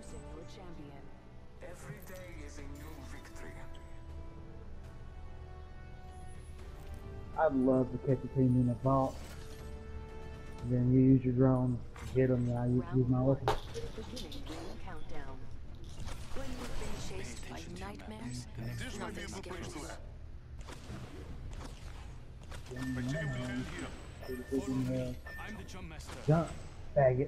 Introducing your champion. Every day is a new victory. I'd love to catch a team in a vault. And then you use your drone to get them, and I use my weapon. Beginning ring countdown. When you've been chased by nightmares, nothing scares you. I'm the jump master. Jump, faggot.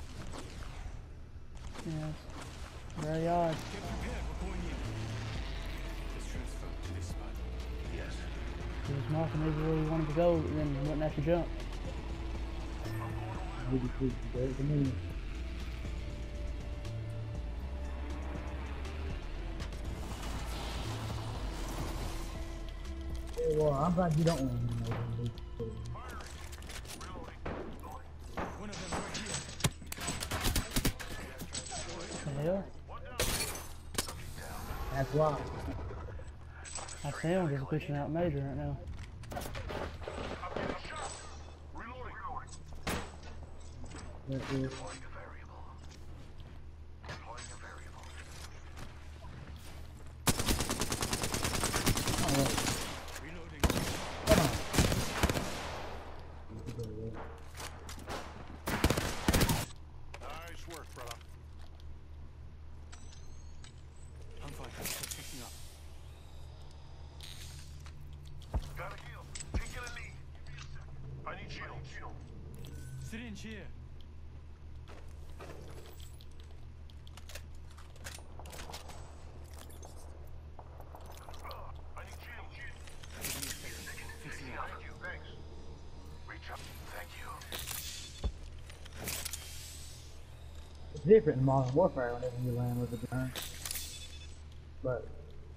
Yes. Very odd. Get prepared, we're going in. Let's transfer to this spot. Yes. He was marking maybe where he wanted to go, and then wouldn't have to jump. There's the move. Yeah, well, I'm glad you don't want to know. One of them right here. The hell? That's why. I see him just pushing out major right now. That's it. Reloading. Come on. Nice work, brother. I'm fine. Just fixing up. Got a heal. Taking a knee. I need shield. Syringe here. I need shield. Fixing up. Thank you. Thanks. Reach up. Thank you. It's different in Modern Warfare whenever you land with a gun. But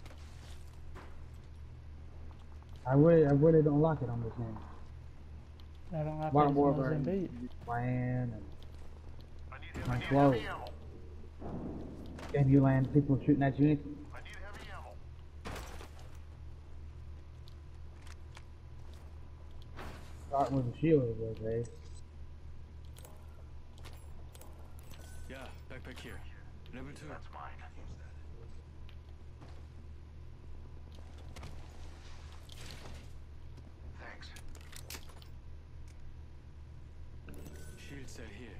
I really don't like it on this game. I don't like Modern it Warfare, as beat. you just land I need My heavy clothes. ammo. and you land, people shooting at you. I need heavy ammo. Starting with a shield is okay. Yeah, backpack here. Level 2. That's mine. Thanks. Shield cell here.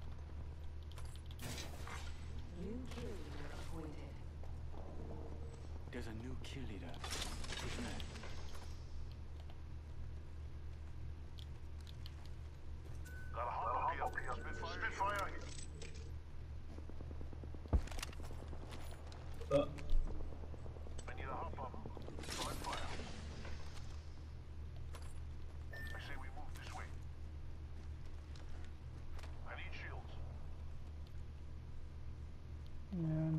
New kill leader appointed. There's a new kill leader. Which man? Got a hot here. Spitfire. I need a hop up. Solid fire. I say we move this way. I need shields. And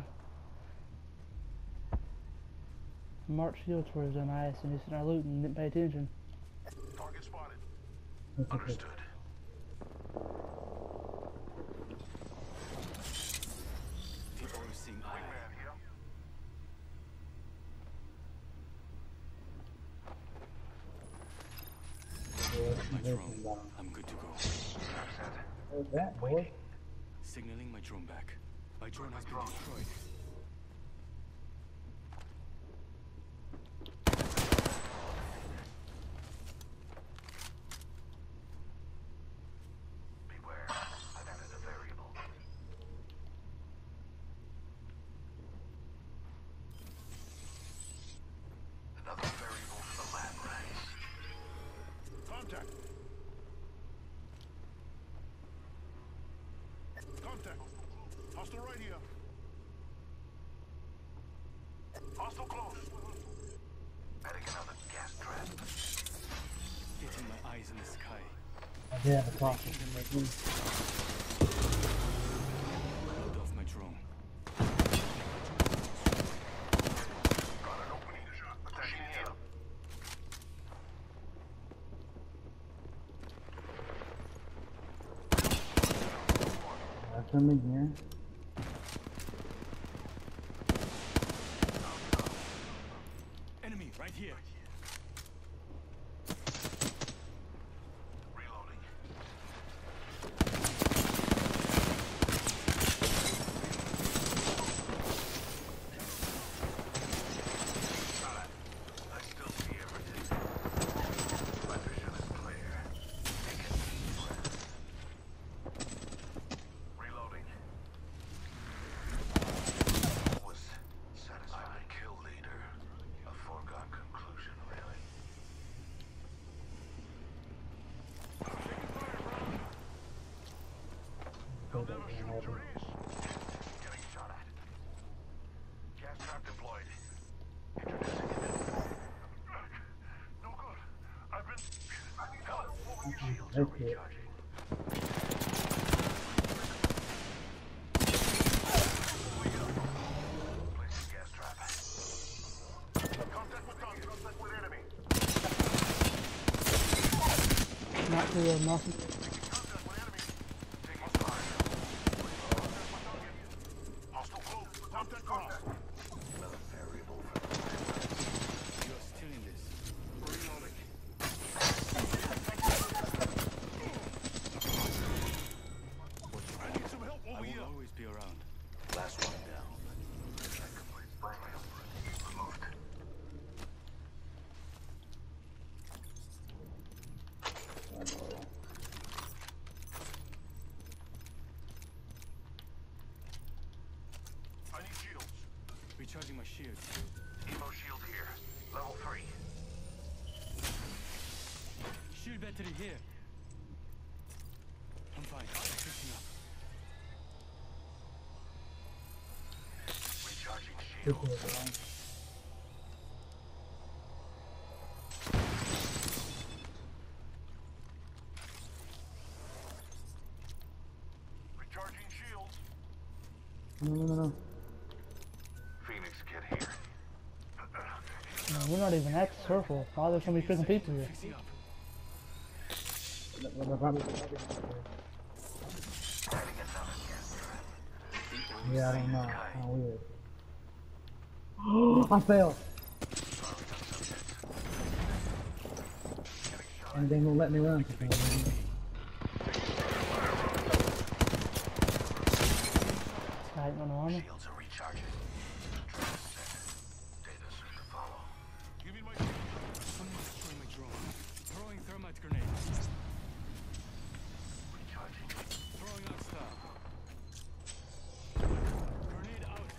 Mark shields for his own eyes and he's in our loot and didn't pay attention. Target spotted. That's okay. Understood. The overseeing eye. Wingman here. My drone. I'm good to go. What's that, boy? Signaling my drone back. My drone has been destroyed. Beware. I've added a variable. Another variable for the lab rats. Contact. Contact. Hostile right here. Hostile close. Adding another gas trap. Getting my eyes in the sky. I did have a clock. Load off my drone. Got an opening. Attacking here. That's something here. Enemy right here. Reloading. that can happen. Getting shot at. Gas trap deployed. Introducing it. No good. I've been... Shields are That's it. recharging. Placing gas trap. Contact with target. Contact with enemy. Not too nothing. Contact with enemy. Taking fire. Contact with target. Hostile close. Contact cross. Another variable for the You are still in this. reloading. I need some help I over will here. always be around. Last one down. Mission complete. Removed. I need shields. Recharging my shields. Evo shield here. Level 3. Shield battery here. I'm fine. Fixing up. Recharging Good shield. for it, bro. Recharging shields. No. Phoenix kit here. Man, we're not even at the circle. Why are there so many freaking people here? Fixing up. Adding another gas trap. Yeah, I don't know. Kinda weird. I fell. And they won't let me run. For some reason. I ain't no armor. Shields are recharging. Drone set. Data soon to follow. Give me my Someone destroying my drone. Throwing thermite grenade. recharging. Throwing out star. Grenade out.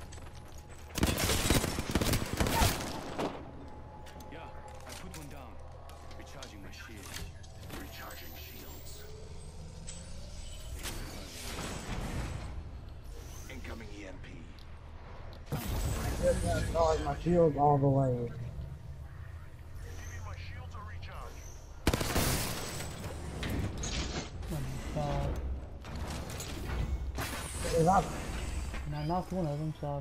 Yeah, I put one down. Recharging my shield. Recharging shields. Incoming EMP. Charge my shield all the way. Give me my shields are recharged. Oh If I, and I knocked one of them, so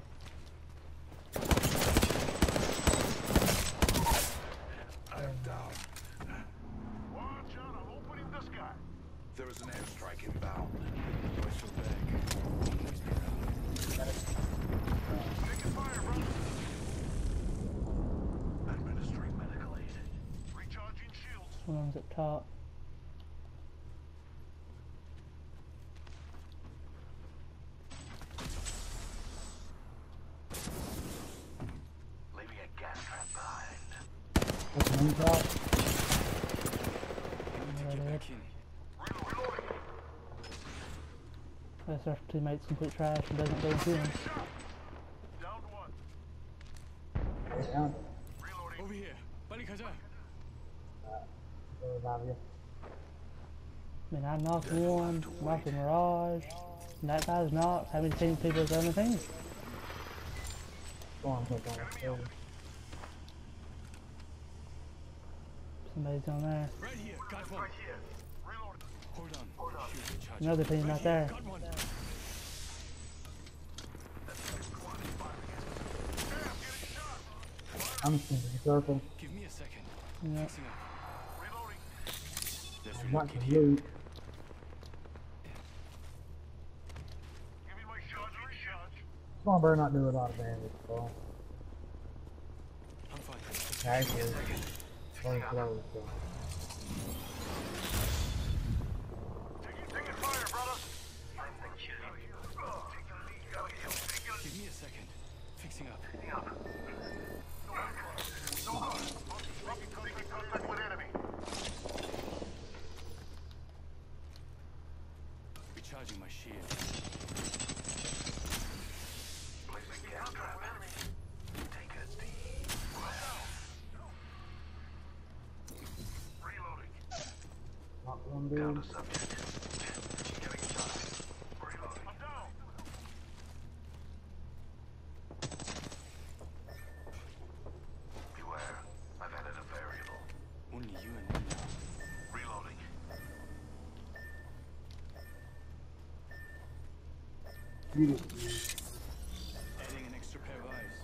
I am down. Watch out, I'm opening the sky. There is an airstrike inbound. Watch your back. Always be around. Taking fire, brother. Administering medical aid. Recharging shields. someone's at top. Leaving a gas trap behind. that's an top. Get back in. Reloading. That's our teammate's complete trash and doesn't go into him. Down one. Down. Reloading. Over here. Balik haja. I mean, I knocked one, knocked a Mirage, and that guy's knocked. How many people is on the team? Go on, go on. Somebody's on there. Right here. Got one. Right here. Reloading. Hold on. Shield recharging. Another team right there. Got one. Damn, getting shot. I'm just in the circle. Give me a second. Yeah. Fixing up. Reloading. There's I'm not relocate to here. loot. Give me my shields to recharge. Spawn better not do a lot of damage, so. I'm fine. Actually, very close, so. Taking fire, brother. I'm the kid. Take the lead. Gotta heal. Take it. Give me a second. Fixing up. No good. Making contact with enemy. Recharging my shield. Placing gas trap. Take a deep breath. Reloading. Not one Down dude. to subject. Getting shot. Reloading. Beautiful. Adding an extra pair of eyes.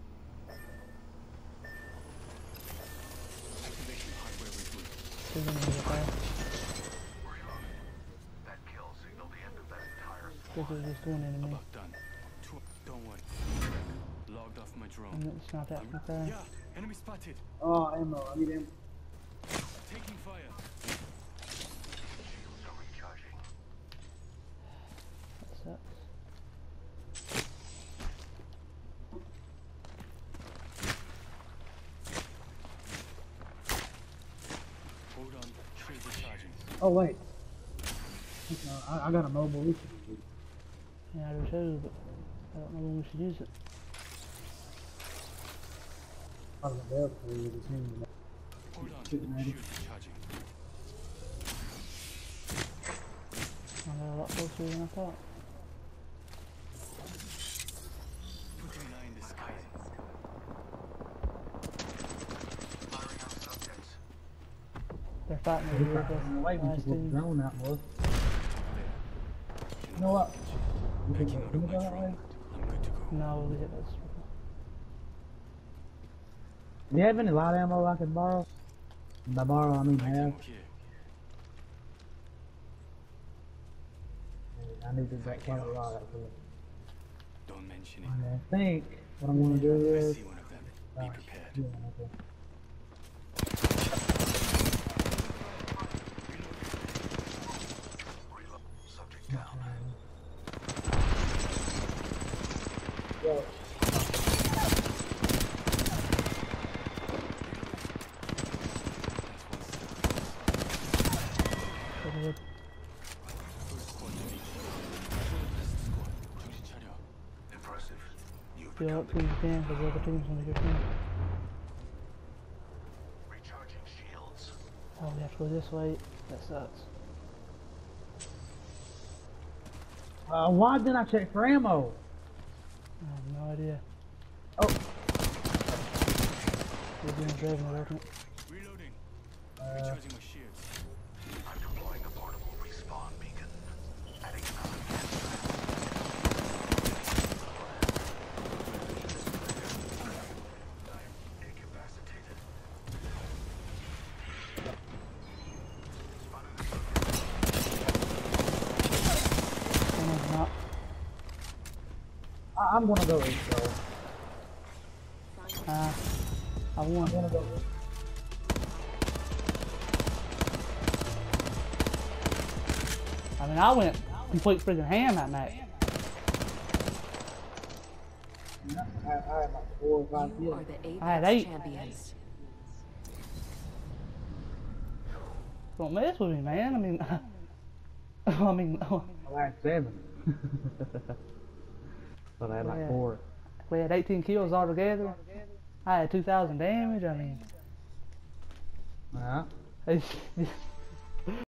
Activating hardware reboot. She's gonna get there. That kill signaled the end of that entire This is just one enemy. About done. Don't worry. Logged off my drone. And it's not that from there. Yeah, enemy spotted. Oh, ammo. I need ammo. Taking fire. shields are recharging. That sucks. Hold on. Shield recharging. Oh, wait. I got a mobile issue. Yeah, I do too, but I don't know when we should use it. I was about to use it. Hold on. Shooting at it. Shield recharging. I got a lot closer than I thought. Putting an eye in the sky. Firing on subjects. They're fighting over here. Why The we last just put the two. drone out, boy? You know what? You think Backing out of my that way? drone. I'm good to go. No, we'll get this. Do you have any light ammo I can borrow? By borrow, I mean Light have. ammo here. I need to get quite a lot of it. Don't mention it. I think what I'm gonna do I is. see one of them. Be prepared. Yeah, okay. Reload. Subject down. Yo, Pretty good. First squad to reach. Last squad. 정신 차려. Impressive. You've Feel become up to you can, because the other team's gonna get you. recharging shields. Oh, we have to go this way. That sucks. why didn't I check for ammo? I have no idea. Oh. We're doing driving it, wasn't it? Reloading. Recharging my shields. I'm deploying a portable respawn beacon. Adding another I'm incapacitated. Someone's not. I'm gonna go east, though. I won. I'm gonna go east. I mean, I went complete freaking ham that night. I had like 4 or 5 You kills. are the I had Apex 8. champions. Don't mess with me, man. I mean, I had 7. But I had like Yeah. 4. we had 18 kills altogether. I had 2,000 damage. I mean, Yeah. it's